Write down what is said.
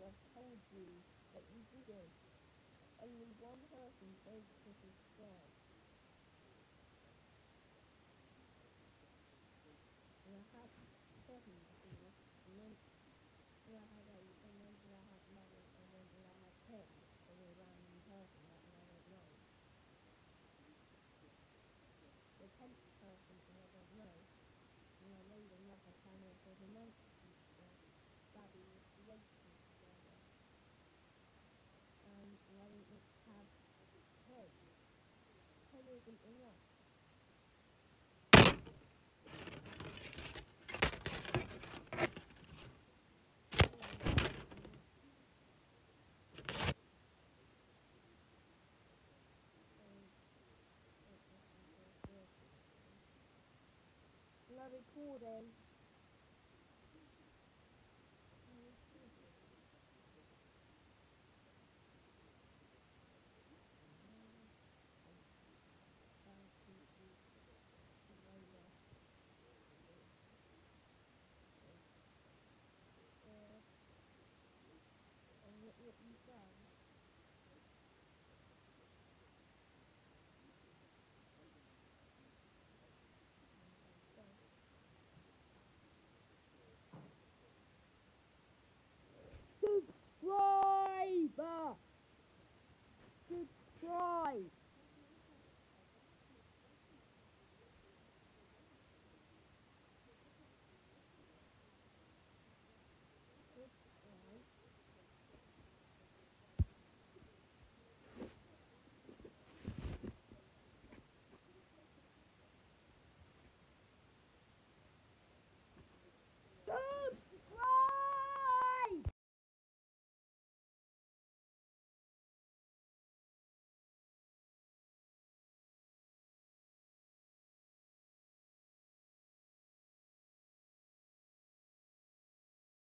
have told you that you didn't. Only one person is to subscribe. And I had 7 before, and then I had 8, and then I had 9, and then I had 10 from a random person that I don't know. The 10th person who I don't know, and I made another channel for the 9th people. Daddy was racing together, and I didn't have 10. 10 isn't enough. And I recording.